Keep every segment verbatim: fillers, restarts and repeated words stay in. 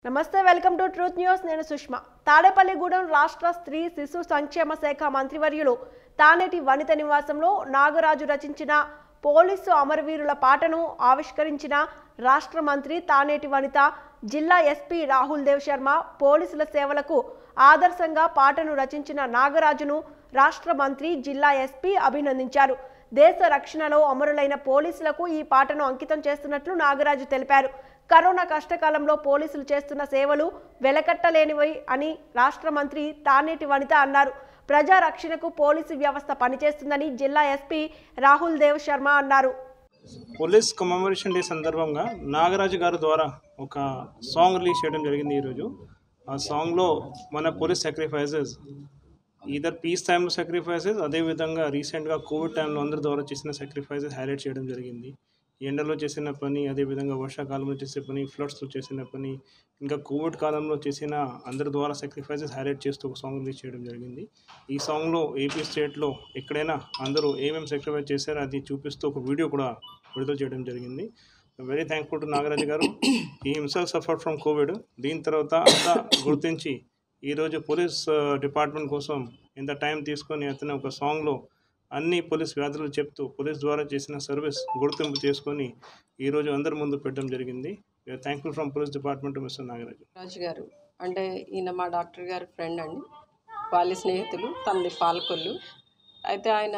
నమస్తే welcome to truth news నేను సుష్మా తాడేపల్లిగూడెం రాష్ట్ర స్త్రీ శిశు సంక్షేమ శాఖ మంత్రివర్యులు తానేటి వనిత నివాసంలో నాగరాజు రచించిన పోలీసు అమరవీరుల పాటను ఆవిష్కరించిన రాష్ట్ర మంత్రి తానేటి వనిత జిల్లా ఎస్పీ రాహుల్ దేవ్ శర్మ పోలీసుల సేవలకు ఆదర్శంగా పాటను రచించిన నాగరాజును రాష్ట్ర మంత్రి జిల్లా ఎస్పీ అభినందించారు। దేశ రక్షణలో అమరులైన పోలీసులకు ఈ పాటను అంకితం చేస్తున్నట్లు నాగరాజు తెలిపారు। కరోనా కష్టకాలంలో పోలీసులు చేస్తున్న సేవలు వెలకట్టలేనివి అని రాష్ట్ర మంత్రి తానేటి వనిత అన్నారు। ప్రజా రక్షణకు పోలీసు వ్యవస్థ పనిచేస్తుందని జిల్లా ఎస్పీ రాహుల్ దేవ్ శర్మ అన్నారు। పోలీస్ కమెమరేషన్ డే సందర్భంగా నాగరాజు గారి ద్వారా ఒక సాంగ్ రిలీజ్ చేయడం జరిగింది। ఈరోజు ఆ సాంగ్లో మన పోలీస్ సాక్రిఫైసెస్ ఈధర్ పీస్ టైంలో సాక్రిఫైసెస్ అదేవిధంగా రీసెంట్గా కోవిడ్ టైంలో అందరి ద్వారా చేసిన సాక్రిఫైసెస్ హైలైట్ చేయడం జరిగింది। ఎండలో చేసిన పని, అదేవిధంగా వర్షాకాలంలో చేసే పని, ఫ్లడ్స్లో చేసిన పని, ఇంకా కోవిడ్ కాలంలో చేసిన అందరి ద్వారా సాక్రిఫైసెస్ హైలైట్ చేస్తూ ఒక సాంగ్ రిలీజ్ చేయడం జరిగింది। ఈ సాంగ్లో ఏపీ స్టేట్లో ఎక్కడైనా అందరూ ఏమేమి సాక్రిఫైస్ చేశారో అది చూపిస్తూ ఒక వీడియో కూడా విడుదల చేయడం జరిగింది। వెరీ థ్యాంక్ఫుల్ టు నాగరాజు గారు। ఈ హిమ్సెల్ఫ్ సఫర్డ్ ఫ్రమ్ కోవిడ్, దీని తర్వాత అంతా గుర్తించి ఈరోజు పోలీస్ డిపార్ట్మెంట్ కోసం ఇంత టైం తీసుకొని అతను ఒక సాంగ్లో అన్ని పోలీస్ వ్యాధులు చెప్తూ పోలీస్ ద్వారా చేసిన సర్వీస్ గుర్తింపు చేసుకొని ఈరోజు అందరి ముందు పెట్టడం జరిగింది। Thankful from police department mister Nagaraju Raju గారు అంటే ఈయన మా డాక్టర్ గారి ఫ్రెండ్ అండి, వాళ్ళ స్నేహితులు, తనది పాలకొల్లు। అయితే ఆయన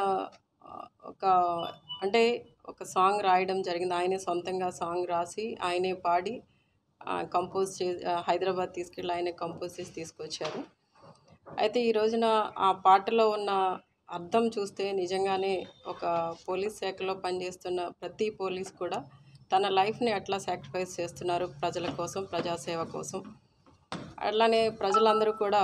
ఒక అంటే ఒక సాంగ్ రాయడం జరిగింది, ఆయనే సొంతంగా సాంగ్ రాసి ఆయనే పాడి కంపోజ్ చే హైదరాబాద్ తీసుకెళ్ళి ఆయనే కంపోజ్ చేసి తీసుకొచ్చారు। అయితే ఈ రోజున ఆ పాటలో ఉన్న అర్థం చూస్తే నిజంగానే ఒక పోలీస్ శాఖలో పనిచేస్తున్న ప్రతి పోలీస్ కూడా తన లైఫ్ని ఎట్లా సాక్రిఫైస్ చేస్తున్నారు ప్రజల కోసం, ప్రజాసేవ కోసం। అట్లానే ప్రజలందరూ కూడా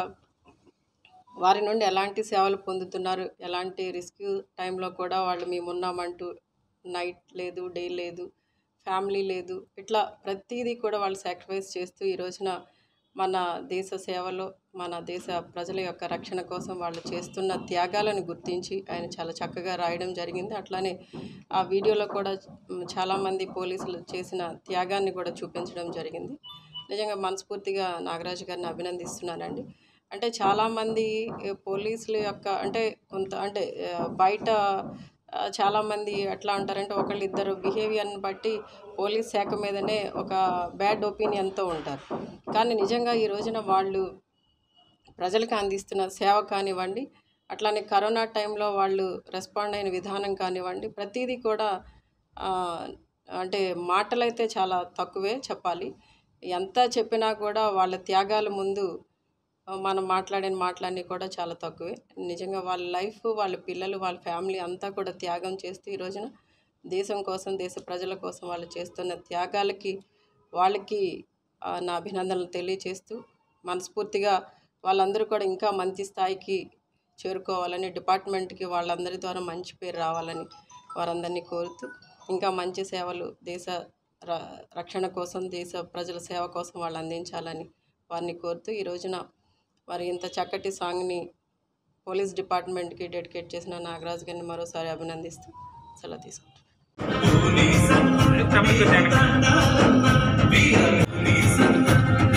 వారి నుండి ఎలాంటి సేవలు పొందుతున్నారు, ఎలాంటి రెస్క్యూ టైంలో కూడా వాళ్ళు మేము ఉన్నామంటూ నైట్ లేదు, డే లేదు, ఫ్యామిలీ లేదు, ఇట్లా ప్రతిదీ కూడా వాళ్ళు సాక్రిఫైస్ చేస్తూ ఈ రోజున మన దేశ సేవలో మన దేశ ప్రజల యొక్క రక్షణ కోసం వాళ్ళు చేస్తున్న త్యాగాలను గుర్తించి ఆయన చాలా చక్కగా రాయడం జరిగింది। అట్లానే ఆ వీడియోలో కూడా చాలామంది పోలీసులు చేసిన త్యాగాన్ని కూడా చూపించడం జరిగింది। నిజంగా మనస్ఫూర్తిగా నాగరాజు గారిని అభినందిస్తున్నానండి। అంటే చాలామంది పోలీసుల యొక్క అంటే కొంత అంటే బయట చాలామంది ఎట్లా అంటారంటే ఒకళ్ళు ఇద్దరు బిహేవియర్ని బట్టి పోలీస్ శాఖ మీదనే ఒక బ్యాడ్ ఒపీనియన్తో ఉంటారు। కానీ నిజంగా ఈ రోజున వాళ్ళు ప్రజలకు అందిస్తున్న సేవ కానివ్వండి, అట్లానే కరోనా టైంలో వాళ్ళు రెస్పాండ్ అయిన విధానం కానివ్వండి, ప్రతిదీ కూడా అంటే మాటలైతే చాలా తక్కువే చెప్పాలి। ఎంత చెప్పినా కూడా వాళ్ళ త్యాగాల ముందు మనం మాట్లాడిన మాటలన్నీ కూడా చాలా తక్కువే। నిజంగా వాళ్ళ లైఫ్, వాళ్ళ పిల్లలు, వాళ్ళ ఫ్యామిలీ అంతా కూడా త్యాగం చేస్తూ ఈ రోజున దేశం కోసం, దేశ ప్రజల కోసం వాళ్ళు చేస్తున్న త్యాగాలకి వాళ్ళకి నా అభినందనలు తెలియచేస్తూ మనస్ఫూర్తిగా వాళ్ళందరూ కూడా ఇంకా మంచి స్థాయికి చేరుకోవాలని, డిపార్ట్మెంట్కి వాళ్ళందరి ద్వారా మంచి పేరు రావాలని వారందరినీ కోరుతూ ఇంకా మంచి సేవలు దేశ రక్షణ కోసం, దేశ ప్రజల సేవ కోసం వాళ్ళు అందించాలని వారిని కోరుతూ ఈ రోజున మరి ఇంత చక్కటి సాంగ్ని పోలీస్ డిపార్ట్మెంట్కి డెడికేట్ చేసిన నాగరాజు గారిని మరోసారి అభినందిస్తూ సెలవు తీసుకుంటాను।